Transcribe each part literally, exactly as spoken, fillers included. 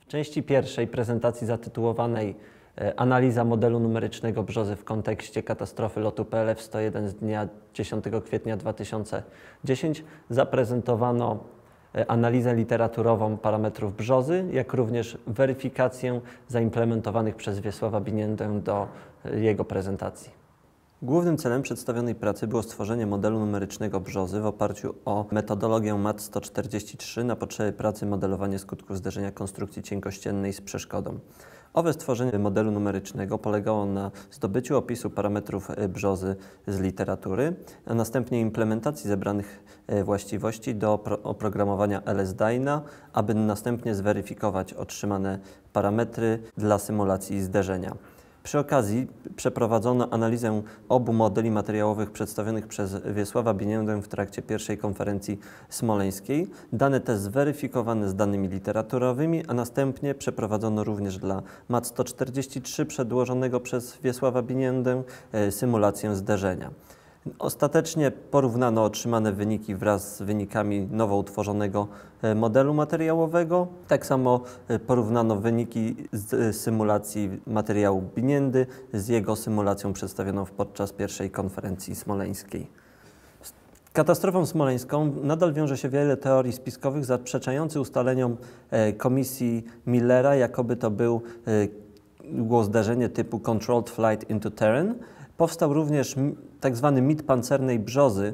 W części pierwszej prezentacji zatytułowanej Analiza modelu numerycznego brzozy w kontekście katastrofy lotu P L F sto jeden z dnia dziesiątego kwietnia dwa tysiące dziesiątego zaprezentowano analizę literaturową parametrów brzozy, jak również weryfikację zaimplementowanych przez Wiesława Biniendę do jego prezentacji. Głównym celem przedstawionej pracy było stworzenie modelu numerycznego brzozy w oparciu o metodologię M A T sto czterdzieści trzy na potrzeby pracy modelowanie skutków zderzenia konstrukcji cienkościennej z przeszkodą. Owe stworzenie modelu numerycznego polegało na zdobyciu opisu parametrów brzozy z literatury, a następnie implementacji zebranych właściwości do oprogramowania L S Dyna, aby następnie zweryfikować otrzymane parametry dla symulacji zderzenia. Przy okazji przeprowadzono analizę obu modeli materiałowych przedstawionych przez Wiesława Biniendę w trakcie pierwszej konferencji smoleńskiej. Dane te zweryfikowano z danymi literaturowymi, a następnie przeprowadzono również dla M A T sto czterdzieści trzy przedłożonego przez Wiesława Biniendę symulację zderzenia. Ostatecznie porównano otrzymane wyniki wraz z wynikami nowo utworzonego modelu materiałowego. Tak samo porównano wyniki z symulacji materiału Biniendy z jego symulacją przedstawioną podczas pierwszej konferencji smoleńskiej. Z katastrofą smoleńską nadal wiąże się wiele teorii spiskowych zaprzeczających ustaleniom komisji Millera, jakoby to był było zdarzenie typu Controlled Flight into Terrain. Powstał również tak zwany mit pancernej brzozy,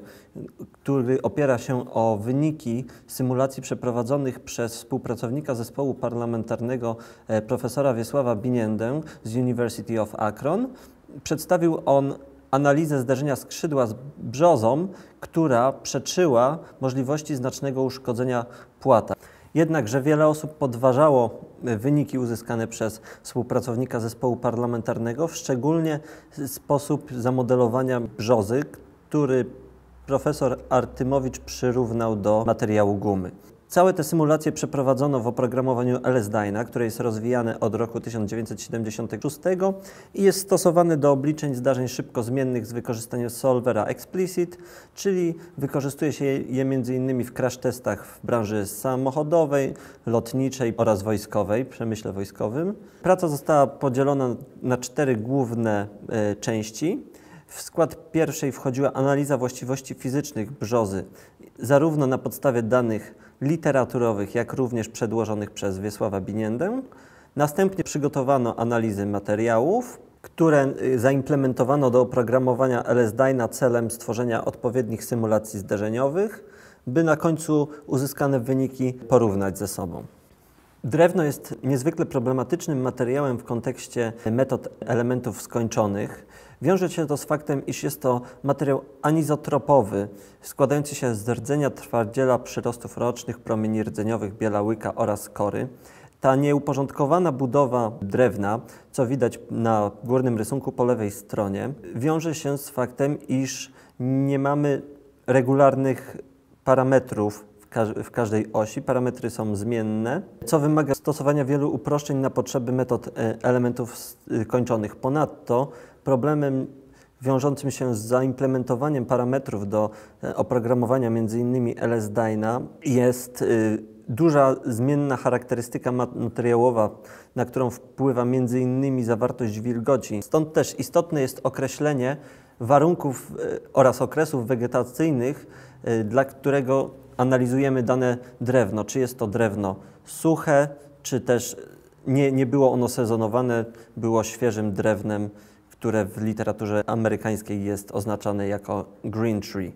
który opiera się o wyniki symulacji przeprowadzonych przez współpracownika zespołu parlamentarnego profesora Wiesława Biniendę z University of Akron. Przedstawił on analizę zderzenia skrzydła z brzozą, która przeczyła możliwości znacznego uszkodzenia płata. Jednakże wiele osób podważało wyniki uzyskane przez współpracownika zespołu parlamentarnego, szczególnie sposób zamodelowania brzozy, który profesor Artymowicz przyrównał do materiału gumy. Całe te symulacje przeprowadzono w oprogramowaniu L S Dyna, które jest rozwijane od roku tysiąc dziewięćset siedemdziesiątego szóstego i jest stosowane do obliczeń zdarzeń szybkozmiennych z wykorzystaniem solvera explicit, czyli wykorzystuje się je między innymi w crash testach w branży samochodowej, lotniczej oraz wojskowej, przemyśle wojskowym. Praca została podzielona na cztery główne e, części. W skład pierwszej wchodziła analiza właściwości fizycznych brzozy, zarówno na podstawie danych literaturowych, jak również przedłożonych przez Wiesława Biniendę. Następnie przygotowano analizy materiałów, które zaimplementowano do oprogramowania L S Dyna celem stworzenia odpowiednich symulacji zderzeniowych, by na końcu uzyskane wyniki porównać ze sobą. Drewno jest niezwykle problematycznym materiałem w kontekście metod elementów skończonych. Wiąże się to z faktem, iż jest to materiał anizotropowy, składający się z rdzenia, twardziela, przyrostów rocznych, promieni rdzeniowych, biela łyka oraz kory. Ta nieuporządkowana budowa drewna, co widać na górnym rysunku po lewej stronie, wiąże się z faktem, iż nie mamy regularnych parametrów w każdej osi. Parametry są zmienne, co wymaga stosowania wielu uproszczeń na potrzeby metod elementów kończonych. Ponadto problemem wiążącym się z zaimplementowaniem parametrów do oprogramowania między innymi L S Dyna jest duża zmienna charakterystyka materiałowa, na którą wpływa między innymi zawartość wilgoci. Stąd też istotne jest określenie warunków oraz okresów wegetacyjnych, dla którego analizujemy dane drewno, czy jest to drewno suche, czy też nie, nie było ono sezonowane, było świeżym drewnem, które w literaturze amerykańskiej jest oznaczane jako green tree.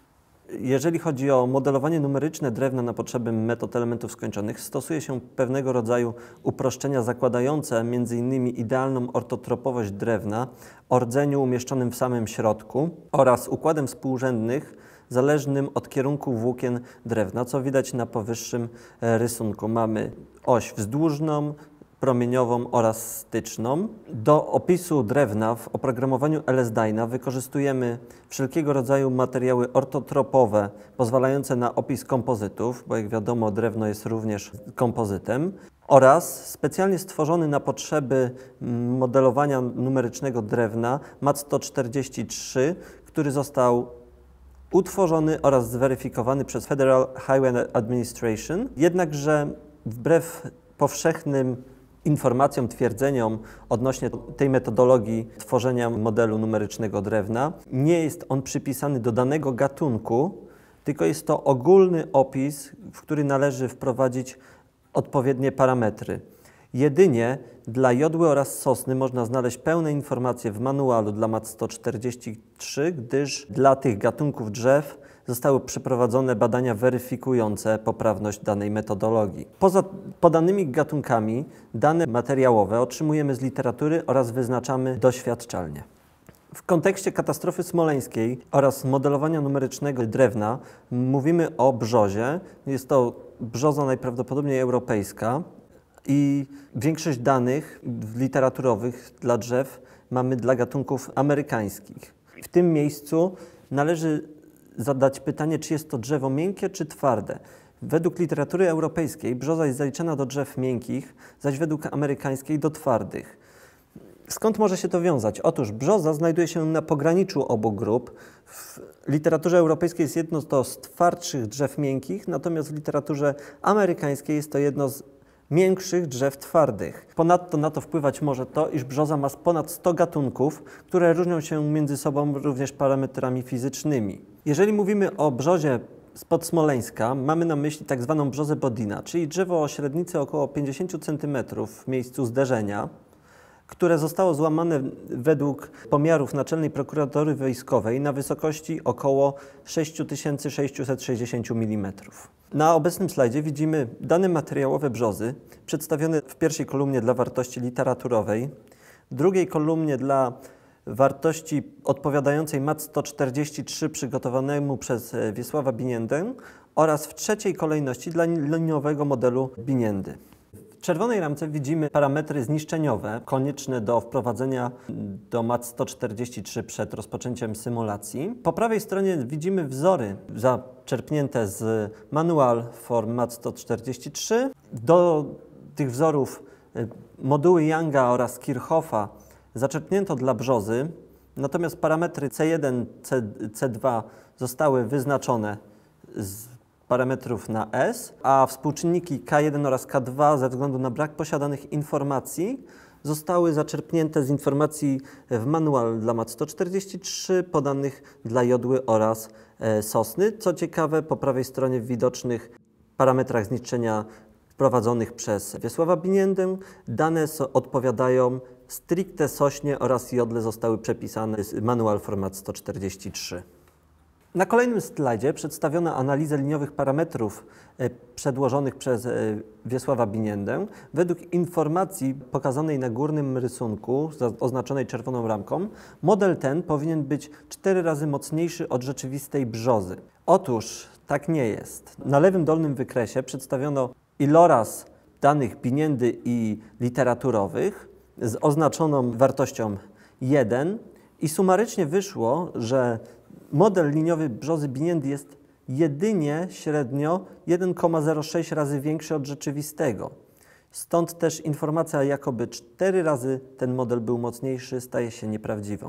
Jeżeli chodzi o modelowanie numeryczne drewna na potrzeby metod elementów skończonych, stosuje się pewnego rodzaju uproszczenia zakładające między innymi idealną ortotropowość drewna o rdzeniu umieszczonym w samym środku oraz układem współrzędnych zależnym od kierunku włókien drewna, co widać na powyższym rysunku. Mamy oś wzdłużną, promieniową oraz styczną. Do opisu drewna w oprogramowaniu L S Dyna wykorzystujemy wszelkiego rodzaju materiały ortotropowe pozwalające na opis kompozytów, bo jak wiadomo drewno jest również kompozytem, oraz specjalnie stworzony na potrzeby modelowania numerycznego drewna M A T sto czterdzieści trzy, który został utworzony oraz zweryfikowany przez Federal Highway Administration. Jednakże wbrew powszechnym informacjom, twierdzeniom odnośnie tej metodologii tworzenia modelu numerycznego drewna. Nie jest on przypisany do danego gatunku, tylko jest to ogólny opis, w który należy wprowadzić odpowiednie parametry. Jedynie dla jodły oraz sosny można znaleźć pełne informacje w manualu dla mat sto czterdzieści trzy, gdyż dla tych gatunków drzew zostały przeprowadzone badania weryfikujące poprawność danej metodologii. Poza podanymi gatunkami dane materiałowe otrzymujemy z literatury oraz wyznaczamy doświadczalnie. W kontekście katastrofy smoleńskiej oraz modelowania numerycznego drewna mówimy o brzozie. Jest to brzoza najprawdopodobniej europejska i większość danych literaturowych dla drzew mamy dla gatunków amerykańskich. W tym miejscu należy zadać pytanie, czy jest to drzewo miękkie, czy twarde. Według literatury europejskiej brzoza jest zaliczana do drzew miękkich, zaś według amerykańskiej do twardych. Skąd może się to wiązać? Otóż brzoza znajduje się na pograniczu obu grup. W literaturze europejskiej jest jedno to z twardszych drzew miękkich, natomiast w literaturze amerykańskiej jest to jedno z miększych drzew twardych. Ponadto na to wpływać może to, iż brzoza ma ponad sto gatunków, które różnią się między sobą również parametrami fizycznymi. Jeżeli mówimy o brzozie spod Smoleńska, mamy na myśli tak zwaną brzozę Bodina, czyli drzewo o średnicy około pięćdziesiąt centymetrów w miejscu zderzenia, które zostało złamane według pomiarów Naczelnej Prokuratury Wojskowej na wysokości około sześć tysięcy sześćset sześćdziesiąt milimetrów. Na obecnym slajdzie widzimy dane materiałowe brzozy przedstawione w pierwszej kolumnie dla wartości literaturowej, w drugiej kolumnie dla wartości odpowiadającej mat sto czterdzieści trzy przygotowanemu przez Wiesława Biniendę oraz w trzeciej kolejności dla liniowego modelu Biniendy. W czerwonej ramce widzimy parametry zniszczeniowe konieczne do wprowadzenia do mat sto czterdzieści trzy przed rozpoczęciem symulacji. Po prawej stronie widzimy wzory zaczerpnięte z Manual for mat sto czterdzieści trzy. Do tych wzorów moduły Younga oraz Kirchhoffa zaczerpnięto dla brzozy, natomiast parametry C jeden, C dwa zostały wyznaczone z parametrów na S, a współczynniki K jeden oraz K dwa ze względu na brak posiadanych informacji zostały zaczerpnięte z informacji w manual dla mat sto czterdzieści trzy podanych dla jodły oraz e, sosny. Co ciekawe, po prawej stronie w widocznych parametrach zniszczenia wprowadzonych przez Wiesława Biniendę dane so, odpowiadają stricte sośnie oraz jodle zostały przepisane z manual for mat sto czterdzieści trzy. Na kolejnym slajdzie przedstawiono analizę liniowych parametrów przedłożonych przez Wiesława Biniendę. Według informacji pokazanej na górnym rysunku, oznaczonej czerwoną ramką, model ten powinien być cztery razy mocniejszy od rzeczywistej brzozy. Otóż tak nie jest. Na lewym dolnym wykresie przedstawiono iloraz danych Biniendy i literaturowych z oznaczoną wartością jeden i sumarycznie wyszło, że model liniowy brzozy Biniendy jest jedynie średnio jeden przecinek zero sześć razy większy od rzeczywistego. Stąd też informacja, jakoby cztery razy ten model był mocniejszy, staje się nieprawdziwą.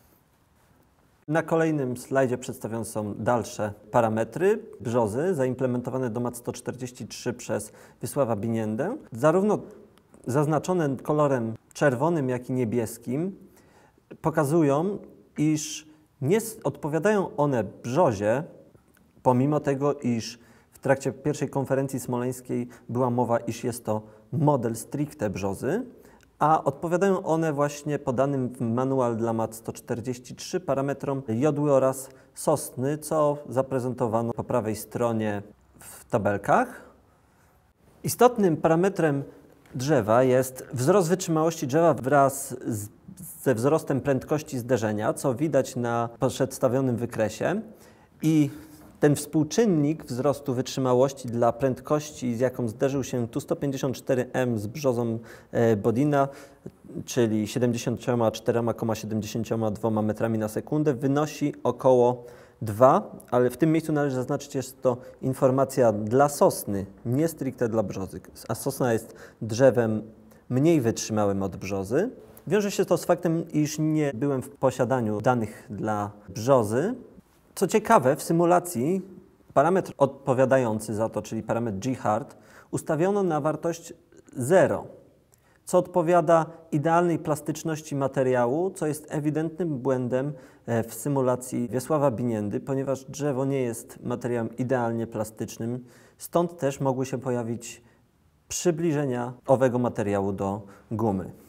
Na kolejnym slajdzie przedstawione są dalsze parametry brzozy zaimplementowane do mat sto czterdzieści trzy przez Wiesława Biniendę. Zarówno zaznaczone kolorem czerwonym, jak i niebieskim pokazują, iż nie odpowiadają one brzozie, pomimo tego, iż w trakcie pierwszej konferencji smoleńskiej była mowa, iż jest to model stricte brzozy, a odpowiadają one właśnie podanym w manual dla mat sto czterdzieści trzy parametrom jodły oraz sosny, co zaprezentowano po prawej stronie w tabelkach. Istotnym parametrem drzewa jest wzrost wytrzymałości drzewa wraz z ze wzrostem prędkości zderzenia, co widać na przedstawionym wykresie. I ten współczynnik wzrostu wytrzymałości dla prędkości, z jaką zderzył się tu sto pięćdziesiąt cztery M z brzozą Bodina, czyli siedemdziesiąt cztery przecinek siedemdziesiąt dwa metrami na sekundę, wynosi około dwa, ale w tym miejscu należy zaznaczyć, że jest to informacja dla sosny, nie stricte dla brzozy, a sosna jest drzewem mniej wytrzymałym od brzozy. Wiąże się to z faktem, iż nie byłem w posiadaniu danych dla brzozy. Co ciekawe, w symulacji parametr odpowiadający za to, czyli parametr G-hard, ustawiono na wartość zero, co odpowiada idealnej plastyczności materiału, co jest ewidentnym błędem w symulacji Wiesława Biniendy, ponieważ drzewo nie jest materiałem idealnie plastycznym, stąd też mogły się pojawić przybliżenia owego materiału do gumy.